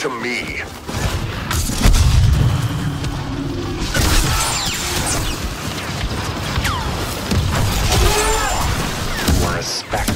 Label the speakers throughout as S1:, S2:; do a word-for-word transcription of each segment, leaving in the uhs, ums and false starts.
S1: to me. You are a speck.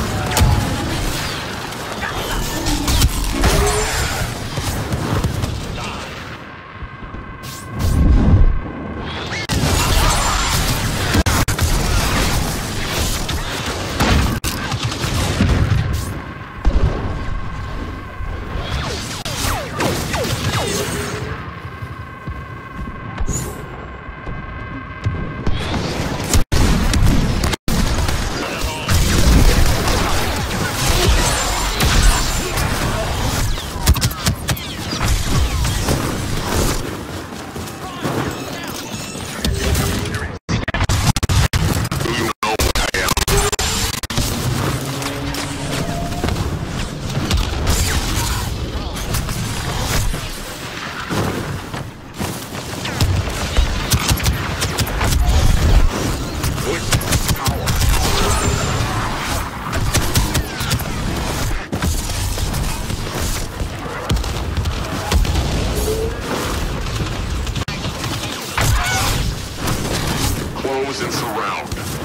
S1: And surround.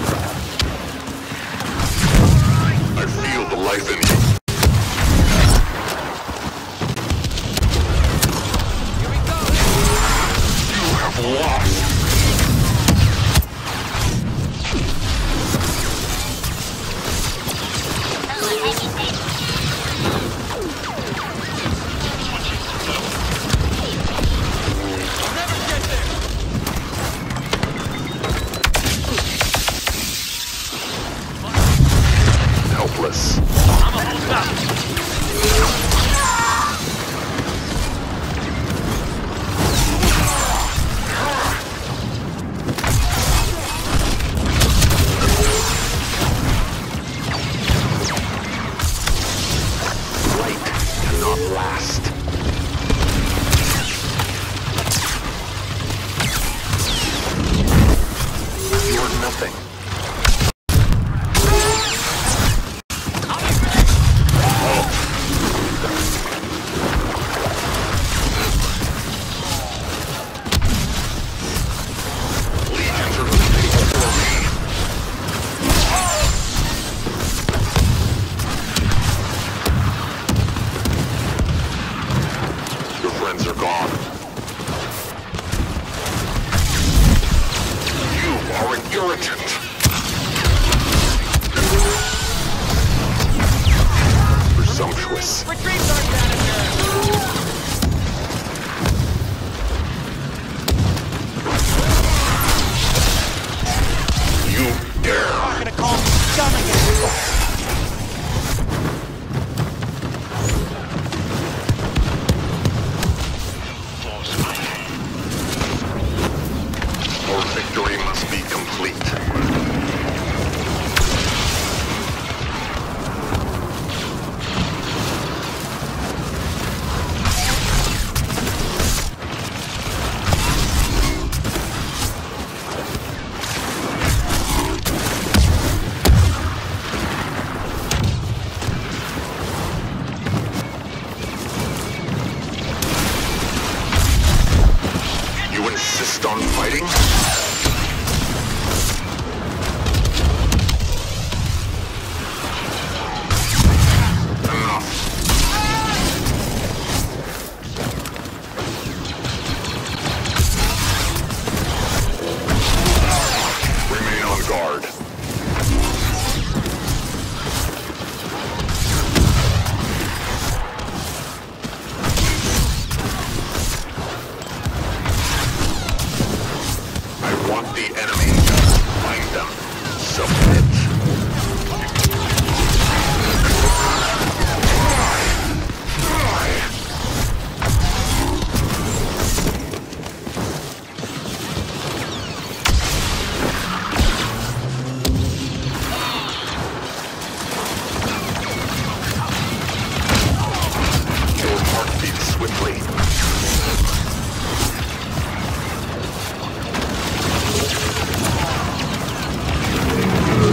S1: I feel the life in you. Here we go. You have lost. Helpless. Light cannot last. You're nothing. Friends are gone. You are an irritant. Presumptuous.
S2: Retreat, Darth Manager!
S1: You dare.
S2: I'm not gonna call me scum again.
S1: Our victory must be complete. You insist on fighting? Guard. I want the enemy. Find them. Submit. Swiftly.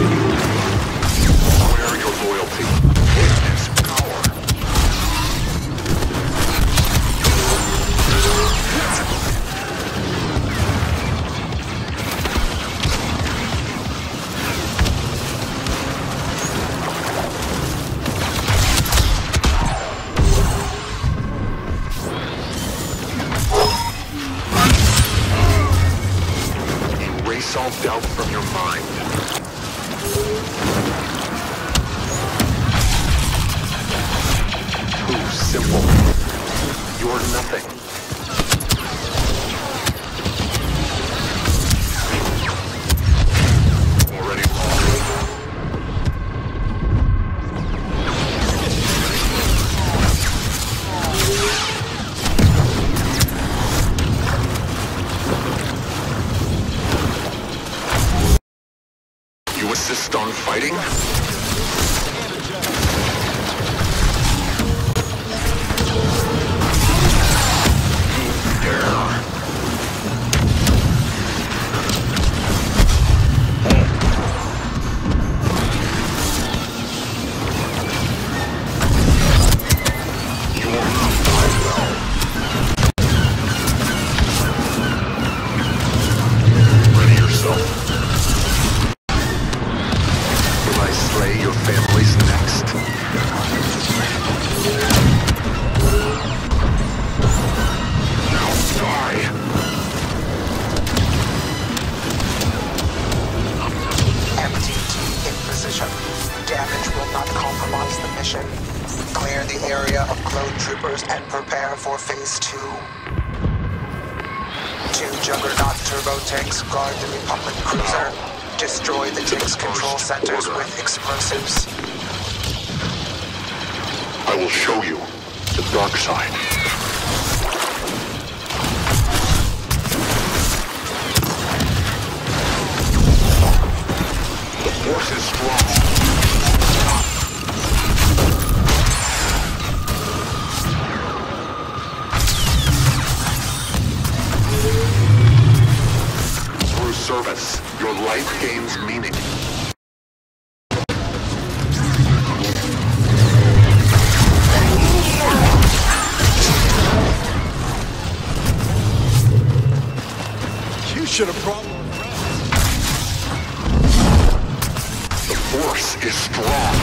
S1: Erase all doubt from your mind. Too simple. You're nothing. Already lost. You assist on fighting?
S3: Damage will not compromise the mission. Clear the area of clone troopers and prepare for phase two. Two Juggernaut turbo tanks guard the Republic cruiser. Destroy the tank's control centers with explosives.
S1: I will show you the dark side. The force is strong. Through service, your life gains meaning.
S2: You should have brought more friends.
S1: The force is strong.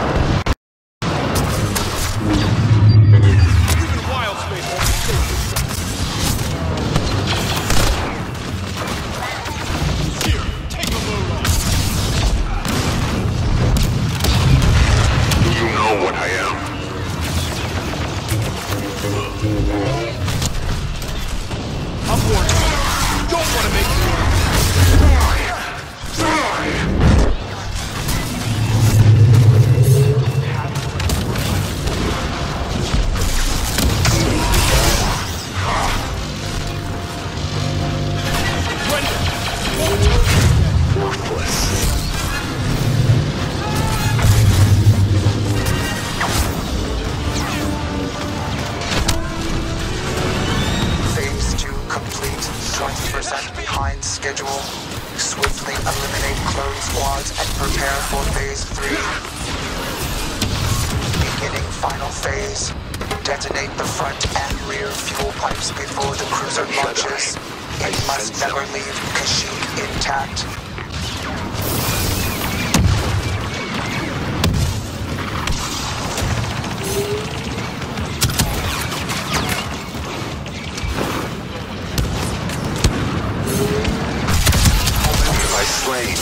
S2: Even wild space won't escape this stuff. Here, take a load off.
S1: You know what I am.
S2: I'm warning you. You don't want to make me.
S3: Phase two complete, twenty percent behind schedule. Swiftly eliminate clone squads and prepare for phase three. Beginning final phase. Detonate the front and rear fuel pipes before the cruiser launches. It must never leave Kashyyyk intact.
S1: By slain.